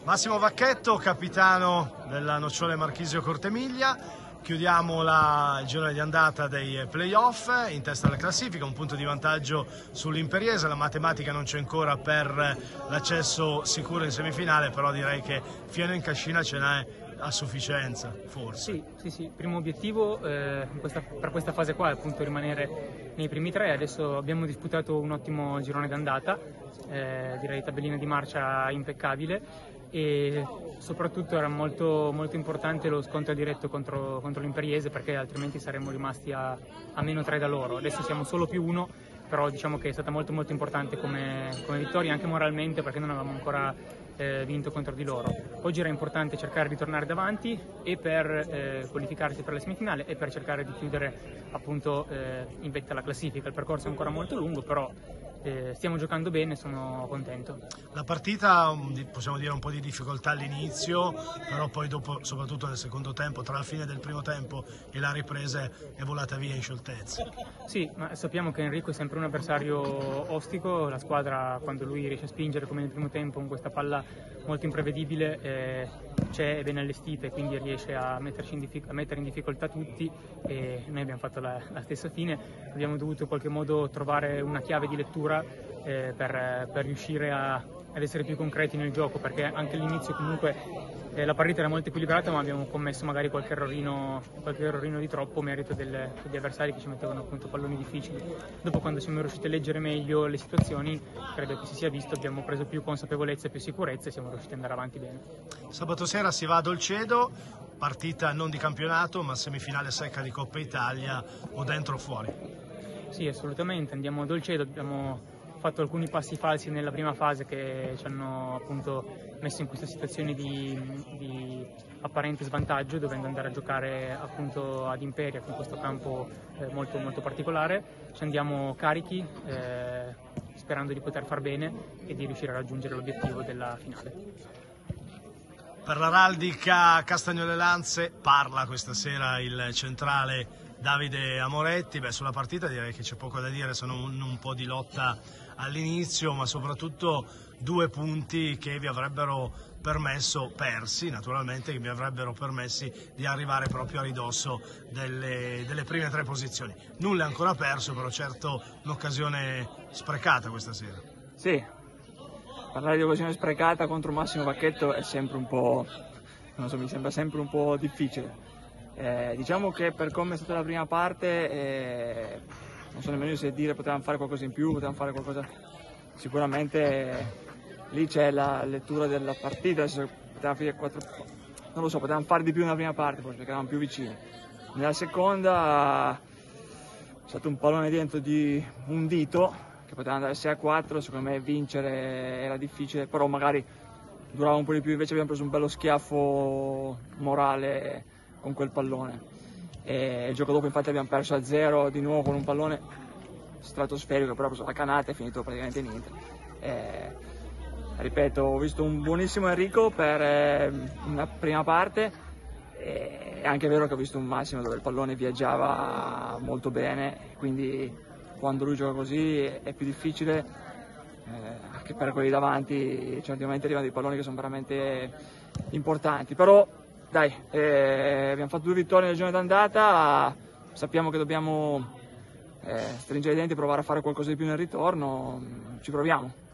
Massimo Vacchetto, capitano della Nocciole Marchisio Cortemiglia. Chiudiamo il girone di andata dei playoff in testa alla classifica, un punto di vantaggio sull'Imperiese. La matematica non c'è ancora per l'accesso sicuro in semifinale, però direi che fieno in cascina ce n'è a sufficienza, forse. Sì. Primo obiettivo per questa fase qua è appunto rimanere nei primi tre. Adesso abbiamo disputato un ottimo girone d'andata, direi tabellina di marcia impeccabile, e soprattutto era molto importante lo scontro diretto contro l'Imperiese, perché altrimenti saremmo rimasti a meno 3 da loro. Adesso siamo solo più 1, però diciamo che è stata molto importante come vittoria, anche moralmente, perché non avevamo ancora vinto contro di loro. Oggi era importante cercare di tornare davanti e per qualificarsi per la semifinale e per cercare di chiudere appunto in vetta alla classifica. Il percorso è ancora molto lungo, però stiamo giocando bene, sono contento. La partita, possiamo dire, un po' di difficoltà all'inizio, però poi dopo, soprattutto nel secondo tempo, tra la fine del primo tempo e la ripresa, è volata via in scioltezza. Sì, ma sappiamo che Enrico è sempre un avversario ostico. La squadra, quando lui riesce a spingere come nel primo tempo con questa palla molto imprevedibile, è ben allestita e quindi riesce a mettere in difficoltà tutti, e noi abbiamo fatto la stessa fine. Abbiamo dovuto in qualche modo trovare una chiave di lettura per riuscire ad essere più concreti nel gioco, perché anche all'inizio comunque la partita era molto equilibrata, ma abbiamo commesso magari qualche errorino di troppo, merito degli avversari che ci mettevano appunto palloni difficili. Dopo, quando siamo riusciti a leggere meglio le situazioni, credo che si sia visto, abbiamo preso più consapevolezza e più sicurezza e siamo riusciti ad andare avanti bene. Sabato sera si va a Dolcedo, partita non di campionato ma semifinale secca di Coppa Italia, o dentro o fuori? Sì, assolutamente, andiamo a Dolcedo. Abbiamo fatto alcuni passi falsi nella prima fase che ci hanno appunto messo in questa situazione di apparente svantaggio, dovendo andare a giocare appunto ad Imperia con questo campo molto particolare. Ci andiamo carichi, sperando di poter far bene e di riuscire a raggiungere l'obiettivo della finale. Per l'Araldica Castagnole Lanze parla questa sera il centrale Davide Amoretti. Sulla partita direi che c'è poco da dire, sono un po' di lotta all'inizio, ma soprattutto 2 punti che vi avrebbero permesso, persi naturalmente, che vi avrebbero permessi di arrivare proprio a ridosso delle prime 3 posizioni. Nulla è ancora perso, però certo un'occasione sprecata questa sera. Sì, parlare di occasione sprecata contro Massimo Vacchetto è sempre un po', non so, mi sembra sempre un po' difficile. Diciamo che per come è stata la prima parte, non so nemmeno se dire potevamo fare qualcosa in più, potevamo fare qualcosa. Sicuramente lì c'è la lettura della partita, se potevamo fare non lo so, potevamo fare di più nella prima parte, forse perché eravamo più vicini. Nella seconda è stato un pallone dentro di un dito, che poteva andare 6-4, secondo me vincere era difficile, però magari durava un po' di più, invece abbiamo preso un bello schiaffo morale con quel pallone, e il gioco dopo infatti abbiamo perso a 0 di nuovo con un pallone stratosferico, però ha preso la canata e è finito praticamente niente. Ripeto, ho visto un buonissimo Enrico per una prima parte, è anche vero che ho visto un Massimo dove il pallone viaggiava molto bene, quindi quando lui gioca così è più difficile, anche per quelli davanti certamente arrivano dei palloni che sono veramente importanti, però dai, abbiamo fatto 2 vittorie nel girone d'andata, sappiamo che dobbiamo stringere i denti e provare a fare qualcosa di più nel ritorno, ci proviamo.